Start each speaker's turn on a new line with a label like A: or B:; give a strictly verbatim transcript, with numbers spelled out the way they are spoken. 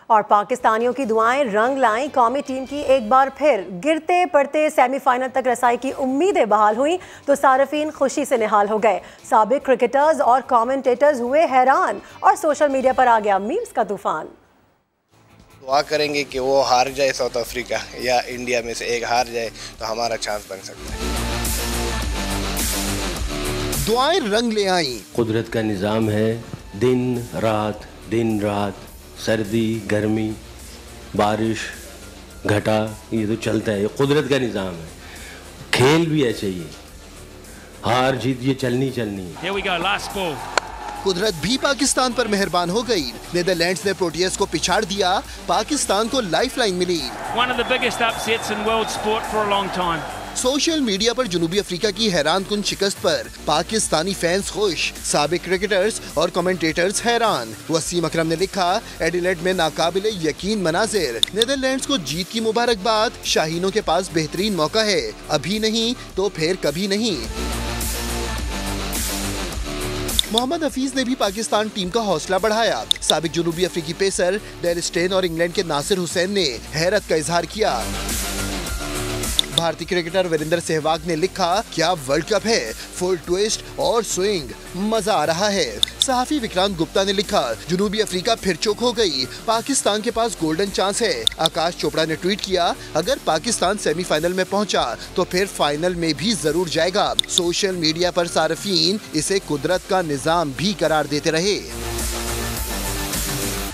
A: और पाकिस्तानियों की दुआएं रंग लाई। कौमी टीम की एक बार फिर गिरते पड़ते सेमीफाइनल तक रसाई की उम्मीदें बहाल हुई तो सार्फिन खुशी से निहाल हो गए। साबिक क्रिकेटर्स और कमेंटेटर्स हुए हैरान और सोशल मीडिया पर आ गया मीम्स का तूफान।
B: दुआ करेंगे कि वो हार जाए, साउथ अफ्रीका या इंडिया में से एक हार जाए तो हमारा चांस बन सकता है।
C: दुआएं रंग ले आई।
D: कुदरत का निज़ाम है, दिन रात दिन रात, सर्दी गर्मी बारिश घटा, ये तो चलता है, ये कुदरत का निज़ाम है। खेल भी ऐसे ही, हार जीत ये चलनी चलनी है।
E: Here we go, last ball.
C: कुदरत भी पाकिस्तान पर मेहरबान हो गई। नीदरलैंड्स ने प्रोटियस को पिछाड़ दिया, पाकिस्तान को लाइफलाइन मिली।
E: One of the biggest upsets in world sport for a long time.
C: Social media पर जनूबी अफ्रीका की हैरान कुन शिकस्त पर पाकिस्तानी फैंस खुश, साबिक क्रिकेटर्स और कमेंटेटर्स हैरान। वसीम अकरम ने लिखा, एडिलेड में नाकाबिले यकीन मनाजिर, नीदरलैंड्स को जीत की मुबारकबाद, शाहीनों के पास बेहतरीन मौका है, अभी नहीं तो फिर कभी नहीं। मोहम्मद हफीज ने भी पाकिस्तान टीम का हौसला बढ़ाया। साबिक जनूबी अफ्रीकी पेसर डेल स्टेन और इंग्लैंड के नासिर हुसैन ने हैरत का इजहार किया। भारतीय क्रिकेटर वीरेंद्र सहवाग ने लिखा, क्या वर्ल्ड कप है, फुल ट्विस्ट और स्विंग, मजा आ रहा है। सहाफी विक्रांत गुप्ता ने लिखा, जनूबी अफ्रीका फिर चौक हो गई, पाकिस्तान के पास गोल्डन चांस है। आकाश चोपड़ा ने ट्वीट किया, अगर पाकिस्तान सेमीफाइनल में पहुंचा तो फिर फाइनल में भी जरूर जाएगा। सोशल मीडिया पर सार्फिन इसे कुदरत का निजाम भी करार देते रहे।